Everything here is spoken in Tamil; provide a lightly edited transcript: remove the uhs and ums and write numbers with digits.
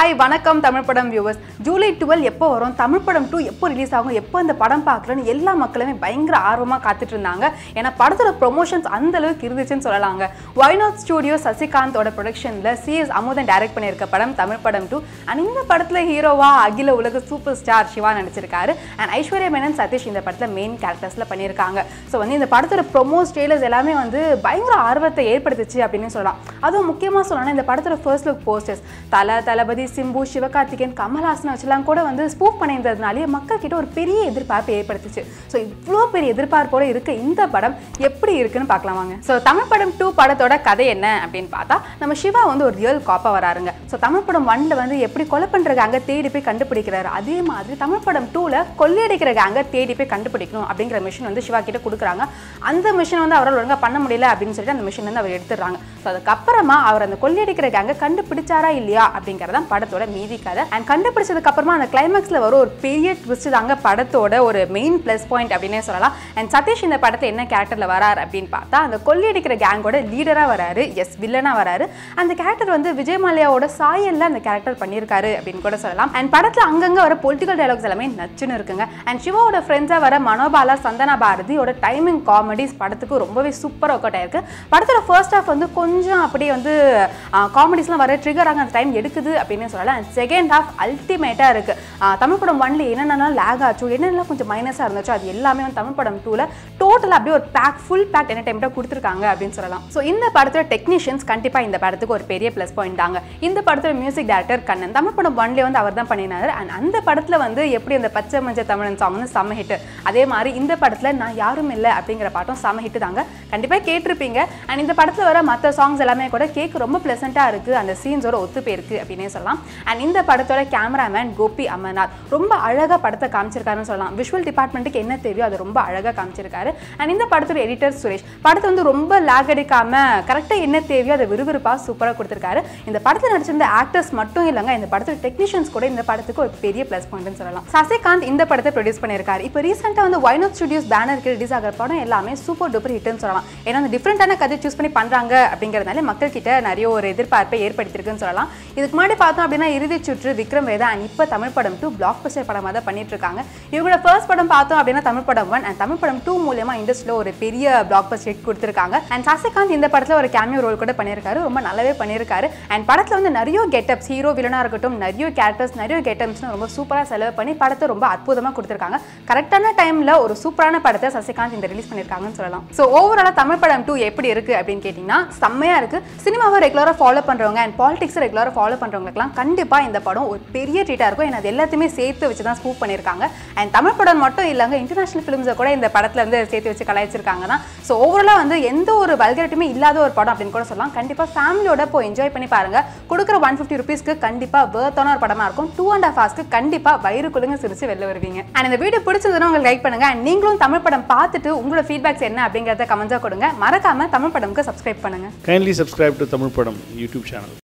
Hi, வணக்கம் தமிழ் படம் viewers. ஜூலை 12 எப்போ வரும், தமிழ் படம் 2 எப்போ ரிலீஸ் ஆகும், எப்போ அந்த படம் பார்க்கறன்னு எல்லா மக்களுமே பயங்கர ஆர்வமா காத்துட்டு இருந்தாங்க. ஏன்னா படத்தோட ப்ரொமோஷன்ஸ் அந்த அளவுக்கு இருந்துச்சுன்னு சொல்லலாங்க. Why Not Studio சசிகாந்தோட ப்ரொடக்ஷன்ல CS அமுதன் டைரக்ட் பண்ணியிருக்க படம் தமிழ் படம் 2. அண்ட் இந்த படத்துல ஹீரோவா அகில உலக சூப்பர் ஸ்டார் சிவா நடிச்சிருக்காரு. அண்ட் ஐஸ்வர்யா மேனன் சதீஷ் இந்த படத்துல மெயின் கேரக்டர்ஸ்ல பண்ணியிருக்காங்க. ஸோ இந்த படத்தோட ப்ரொமோஸ் ட்ரெய்லர்ஸ் எல்லாமே பயங்கர ஆர்வத்தை ஏற்படுத்துச்சு அப்படின்னு சொல்லலாம். அதுவும் முக்கியமாக சொல்லணும்னா இந்த படத்தோட first look posters Thalapathy Simbu Sivakarthikeyan Kamal Haasan வச்சுலாம் கூட ஸ்பூஃப் பண்ணியிருந்ததுனாலே மக்கள் கிட்ட ஒரு பெரிய எதிர்பார்ப்பு ஏற்படுத்துச்சு. ஸோ இவ்வளோ பெரிய எதிர்பார்ப்போட இருக்க இந்த படம் எப்படி இருக்குன்னு பார்க்கலாம் வாங்க. ஸோ தமிழ் படம் 2 படத்தோட கதை என்ன அப்படின்னு பார்த்தா நம்ம சிவா ஒரு ரியல் காப்பா வராருங்க. ஸோ தமிழ் படம் 1ல எப்படி கொலை பண்ற கேங்க தேடி போய் கண்டுபிடிக்கிறாரு, அதே மாதிரி தமிழ் படம் 2ல கொள்ளையடிக்கிற கேங்க தேடி போய் கண்டுபிடிக்கணும் அப்படிங்கிற மிஷன் சிவா கிட்ட கொடுக்குறாங்க. அந்த மிஷன் அவரால் ஒழுங்கா பண்ண முடியல அப்படின்னு சொல்லிட்டு அந்த மிஷன் அவர் எடுத்துடுறாங்க. ஸோ அதுக்கப்புறமா அவர் அந்த கொள்ளையடிக்கிற கேங்க கண்டுபிடிச்சாரா இல்லையா அப்படிங்கறதான் படத்தோட மீதி கதை. அண்ட் கண்டுபிடிச்சதுக்கு அப்புறமா அந்த கிளைமாக்ஸ்ல வர ஒரு பெரிய ட்விஸ்ட் தாங்க படத்தோட ஒரு மெயின் பிளஸ் பாயிண்ட் அப்படின்னே சொல்லலாம். அண்ட் சதீஷ் இந்த படத்தை என்ன கேரக்டர்ல வராரு அப்படின்னு பார்த்தா அந்த கொள்ளையடிக்கிற கேங்கோட லீடரா வராரு, எஸ் வில்லனா வராரு. அந்த கேரக்டர் விஜய் மல்லையாவோட சாயல்ல அந்த கேரக்டர் பண்ணியிருக்காரு அப்படின்னு கூட சொல்லலாம். அண்ட் படத்துல அங்கங்க வர பொலிட்டிக்கல் டயலாக்ஸ் எல்லாமே நச்சுன்னு இருக்குங்க. அண்ட் சிவாவோட ஃப்ரெண்ட்ஸா வர மனோபாலா சந்தனா பாரதியோட டைமிங் காமெடிஸ் படத்துக்கு ரொம்பவே சூப்பர் ஒர்க் அவுட் ஆயிருக்கு. படத்தோட ஃபர்ஸ்ட் ஹாஃப் கொஞ்சம் அப்படியே காமெடிஸ்லாம் வர ட்ரிகர் ஆக அந்த டைம் எடுக்குது அப்படின்னு சொல்லலாம். அண்ட் செகண்ட் ஹாஃப் அல்டிமேட்டா இருக்கு. தமிழ் படம் 1ல என்னென்னலாம் லேக் ஆச்சோ, என்னென்னலாம் கொஞ்சம் மைனஸா இருந்துச்சோ அது எல்லாமே தமிழ் படம் 2ல டோட்டலா அப்படியே ஒரு ஃபுல் பேக் என்டர்டைன்மெண்டா கொடுத்துருக்காங்க அப்படின்னு சொல்லலாம். ஸோ இந்த படத்தோட டெக்னீஷியன்ஸ் கண்டிப்பா இந்த படத்துக்கு ஒரு பெரிய பிளஸ் பாயிண்ட் தாங்க. இந்த படத்தோட மியூசிக் டைரக்டர் கண்ணன் தமிழ் படம் 1ல அவர் தான் பண்ணினாரு. அண்ட் அந்த படத்துல எப்படி அந்த பச்சை மஞ்சள் தமிழன் சாங் செம ஹிட், அதே மாதிரி இந்த படத்துல நான் யாரும் இல்லை அப்படிங்கிற பாட்டும் செம ஹிட் தாங்க. கண்டிப்பா கேட்டிருப்பீங்க. அண்ட் இந்த படத்துல வர மற்ற சாங்ஸ் எல்லாமே கூட கேட்க ரொம்ப பிளசண்டா இருக்கு, அந்த சீன்ஸோட ஒத்து போயிருக்கு அப்படின்னே சொல்லலாம். அண்ட் இந்த படத்தோட கேமராமேன் கோபி அமர்நாத் ரொம்ப அழகா படத்தை காமிச்சிருக்காருன்னு சொல்லலாம். விஷுவல் டிபார்ட்மெண்ட்டுக்கு என்ன தேவையோ அதை ரொம்ப அழகா காமிச்சிருக்காரு. அண்ட் இந்த படத்தோட எடிட்டர் சுரேஷ் படத்தை ரொம்ப லேக் அடிக்காம கரெக்டா என்ன தேவையோ அதை விறுவிறுப்பா சூப்பரா கொடுத்திருக்காரு. இந்த படத்துல நடிச்சிருந்த ஆக்டர்ஸ் மட்டும் இல்லைங்க, இந்த படத்தோட டெக்னீஷியன்ஸ் கூட இந்த படத்துக்கு ஒரு பெரிய பிளஸ் பாயிண்ட்னு சொல்லலாம். சசிகாந்த் இந்த படத்தை ப்ரொடியூஸ் பண்ணியிருக்காரு. இப்போ ரீசெண்டா Why Not Studios பேனருக்கு ரிலீஸ் ஆகிற படம் எல்லாமே சூப்பர் டூப்பர் ஹிட்னு சொல்லலாம். ஏன்னா அந்த டிஃப்ரெண்டான கதை சூஸ் பண்ணி பண்றாங்க அப்படிங்கிறதுனால மக்கள் கிட்ட நிறைய ஒரு எதிர்பார்ப்பை ஏற்படுத்திருக்குன்னு சொல்லலாம். இதுக்கு முன்னாடி பார்த்தோம் அப்படின்னா இறுதி சுற்று, விக்ரம் வேதா, அண்ட் இப்போ தமிழ் படம் 2 பிளாக் பஸ்டர் படமாக தான் பண்ணிட்டு இருக்காங்க. இவங்களோட ஃபர்ஸ்ட் படம் பார்த்தோம் அப்படின்னா தமிழ் படம் 1 அண்ட் தமிழ் படம் 2 மூலமா இண்டஸ்ட்ரியில் ஒரு பெரிய பிளாக் பஸ்டர் ஹிட் கொடுத்துருக்காங்க. அண்ட் சசிகாந்த் இந்த படத்தில் ஒரு கேமியோ ரோல் கூட பண்ணியிருக்காரு, ரொம்ப நல்லாவே பண்ணியிருக்காரு. அண்ட் படத்தில் நிறைய கெட்டப்ஸ், ஹீரோ வில்லனா இருக்கட்டும், நிறைய கேரக்டர்ஸ், நிறைய கெட்டப்ஸ் ரொம்ப சூப்பராக செலவு பண்ணி படத்தை ரொம்ப அற்புதமாக கொடுத்துருக்காங்க. கரெக்டான டைம்ல ஒரு சூப்பரான படத்தை சசிகாந்த் இந்த ரிலீஸ் பண்ணியிருக்காங்கன்னு சொல்லலாம். ஸோ ஓவராலா தமிழ் படம் 2 எப்படி இருக்கு அப்படின்னு கேட்டீங்கன்னா செம்மையா இருக்கு. சினிமாவை ரெகுலராக ஃபாலோ பண்றவங்க அண்ட் பாலிடிக்ஸ் ரெகுலராக ஃபாலோ பண்றவங்களுக்குலாம் கண்டிப்பா இந்த படம் ஒரு பெரிய ட்ரீட்டா இருக்கும். ஏன்னா அது எல்லாத்தையுமே சேர்த்து வச்சு தான் ஸ்கூப் பண்ணியிருக்காங்க. அண்ட் தமிழ் படம் மட்டும் இல்லைங்க, இன்டர்நேஷனல் ஃபிலிம்ஸை கூட இந்த படத்துல சேர்த்து வச்சு கலாய்ச்சிருக்காங்க தான். ஸோ ஓவராலா எந்த ஒரு வல்கரிட்டியுமே இல்லாத ஒரு படம் அப்படின்னு கூட சொல்லலாம். கண்டிப்பா ஃபேமிலியோட போய் என்ஜாய் பண்ணி பாருங்க. கொடுக்குற 150 ருபீஸ்க்கு கண்டிப்பா வர்த்தான ஒரு படமா இருக்கும். 2.5 ஹவர்ஸ்க்கு கண்டிப்பா வயிறு குலுங்க சிரிச்சு வெளில வருவீங்க. அண்ட் இந்த வீடியோ பிடிச்சதுன்னா உங்களுக்கு லைக் பண்ணுங்க. அண்ட் நீங்களும் தமிழ் படம் பார்த்துட்டு உங்களோட ஃபீட்பேக்ஸ் என்ன அப்படிங்கறத கமெண்ட்ஸா கொடுங்க. மறக்காம தமிழ் படம்க்கு சப்ஸ்கிரைப் பண்ணுங்க. Kindly subscribe to Tamil Padam YouTube channel.